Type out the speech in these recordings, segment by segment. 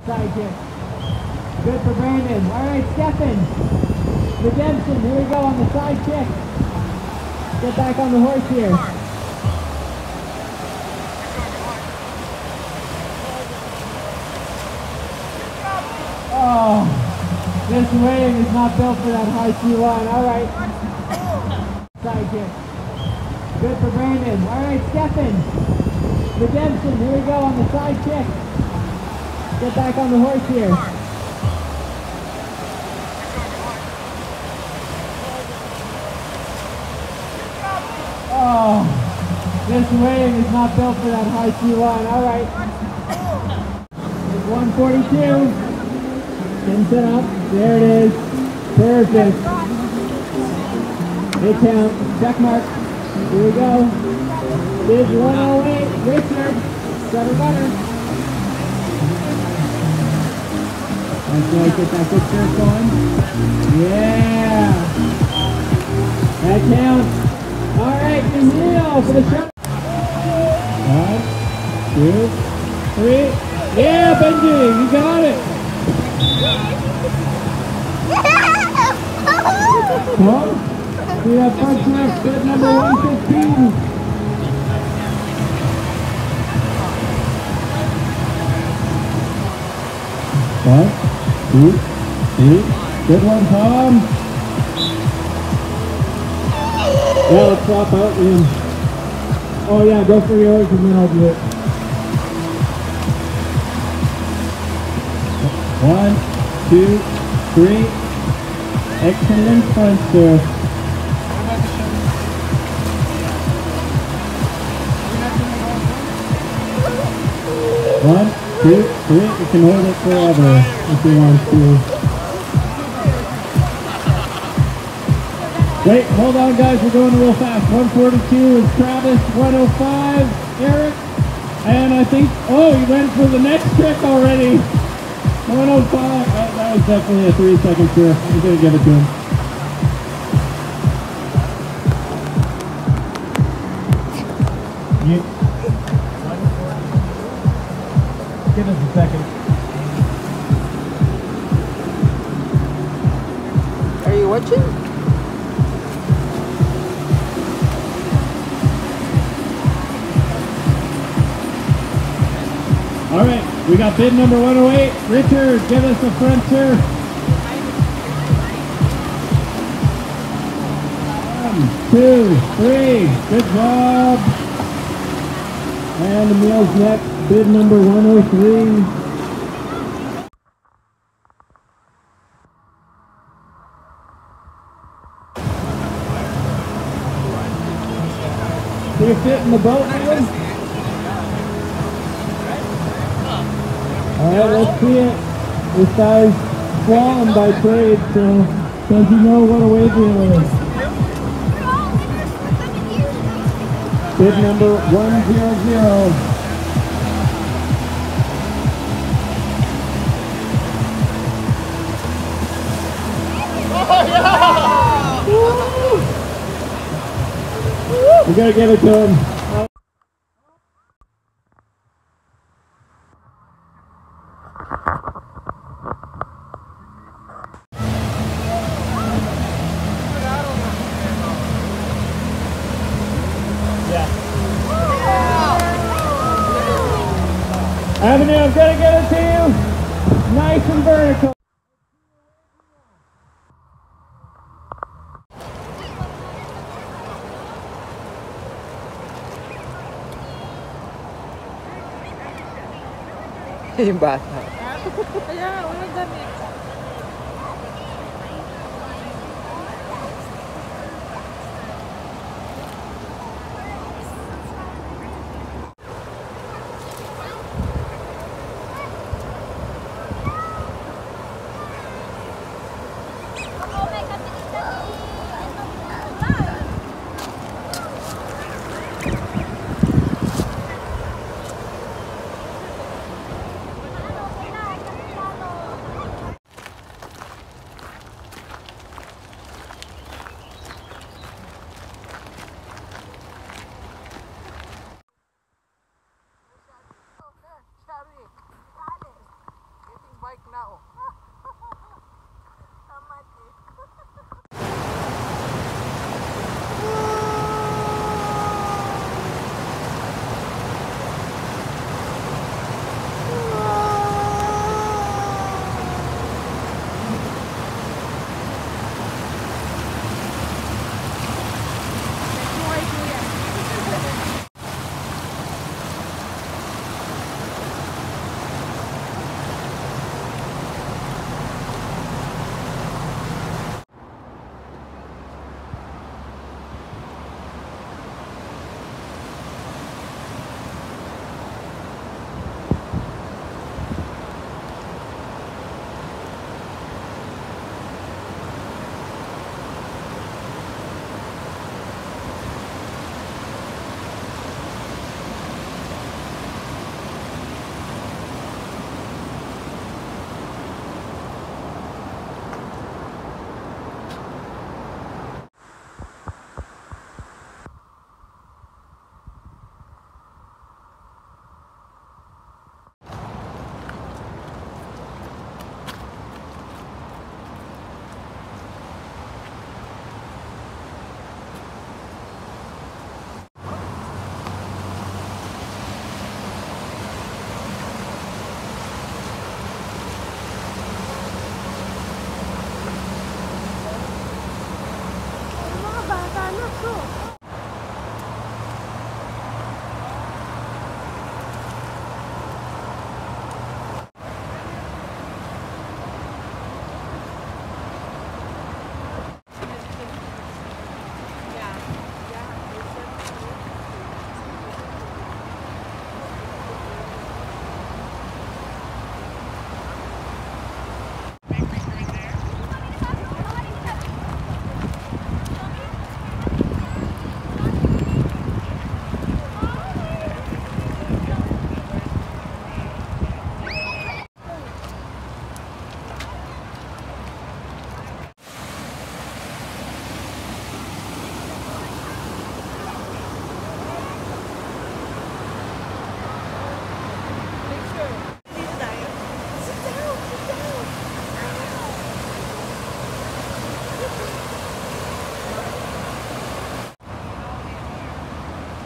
Side kick. Good for Brandon. All right, Stefan. Redemption. Here we go on the side kick. Get back on the horse here. Oh, this wave is not built for that high C1. All right. Side kick. Good for Brandon. All right, Stefan. Redemption. Here we go on the side kick. Get back on the horse here. Oh, this wave is not built for that high C1. All right. It's 142. Pin set up. There it is. Perfect. Hit count. Check mark. Here we go. Bid 108. Richard. Setter butter. That's right. Get that good surf going. Yeah. That counts. All right. Emilio for the shot. 1, 2, 3. Yeah, Benji. You got it. Well, we have front next, bid number 115. One, 2, 3. Good one, Tom. Yeah, let's swap out, Ian. Oh yeah, go for yours and then I'll do it. 1, 2, 3. Excellent front surf. 1, 2, 3. You can hold it forever if you want to. Wait, hold on guys, we're going real fast. 142 is Travis, 105, Eric, and I think, oh, he went for the next trick already. 105, that was definitely a 3-second surf. I'm going to give it to him. Give us a second. Are you watching? All right, we got bid number 108. Richard, give us a front surf. 1, 2, 3. Good job. And Emil's next, bid number 103. Do you fit in the boat, man? Alright, let's see it. This guy's slalom by trade, so does he know what a wave reel is? Bid number 100. We gotta give it to him. Avenue, I'm gonna get it to you. Nice and vertical. Yung bata. Kaya, walang damit. tao. Tamat eh.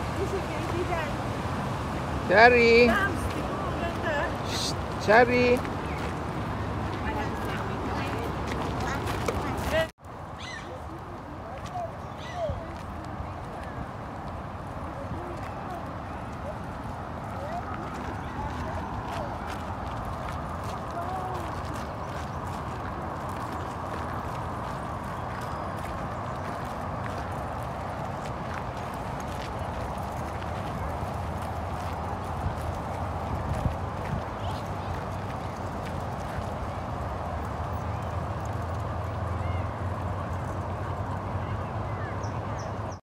Shari! Mams, di ko maganda. Shari!